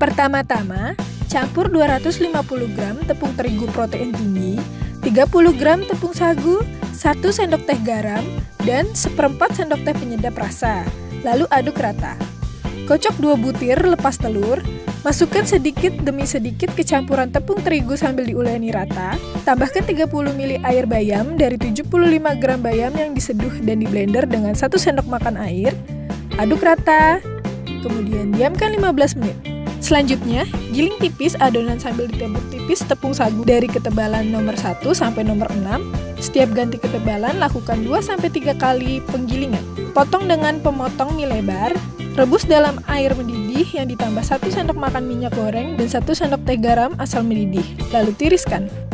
Pertama-tama, campur 250 gram tepung terigu protein tinggi, 30 gram tepung sagu, 1 sendok teh garam, dan 1/4 sendok teh penyedap rasa. Lalu aduk rata. Kocok 2 butir lepas telur, masukkan sedikit demi sedikit ke campuran tepung terigu sambil diuleni rata. Tambahkan 30 ml air bayam dari 75 gram bayam yang diseduh dan diblender dengan 1 sendok makan air. Aduk rata, kemudian diamkan 15 menit. Selanjutnya, giling tipis adonan sambil ditembok tipis tepung sagu dari ketebalan nomor 1 sampai nomor 6. Setiap ganti ketebalan, lakukan 2-3 kali penggilingan. Potong dengan pemotong mie lebar. Rebus dalam air mendidih yang ditambah 1 sendok makan minyak goreng dan 1 sendok teh garam asal mendidih. Lalu tiriskan.